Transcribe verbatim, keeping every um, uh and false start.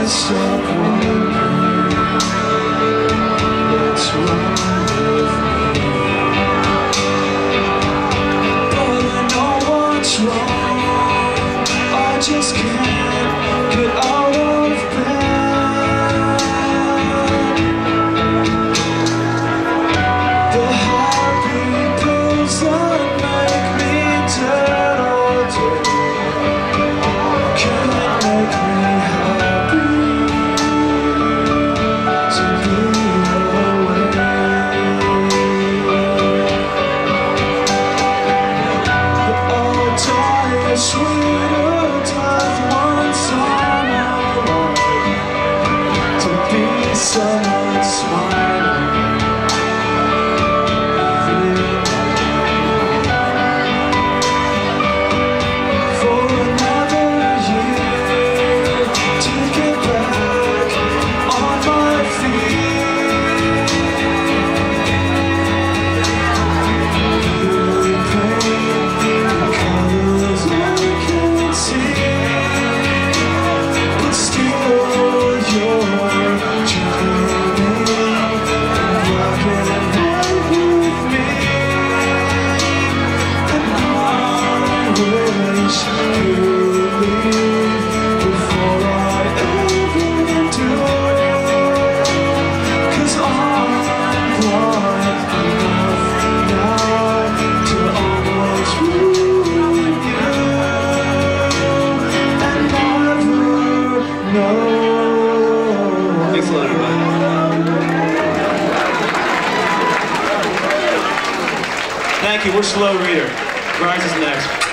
stop wondering what's wrong with me. But I know what's wrong. I just can't get out of bed. The happy pills that make me dead all day can't make me happy to be away. But I'll die a sweeter death once I'm alive, to be someone smiling. Thanks a lot, everybody. Thank you. We're Slow Reader. Grimes is next.